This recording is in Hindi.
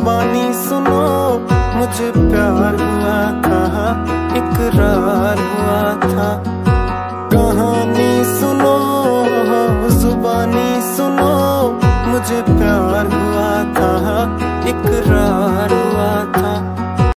जुबानी सुनो, मुझे प्यार हुआ था, इकरार हुआ था। कहानी सुनो, जुबानी सुनो, मुझे प्यार हुआ था, इकरार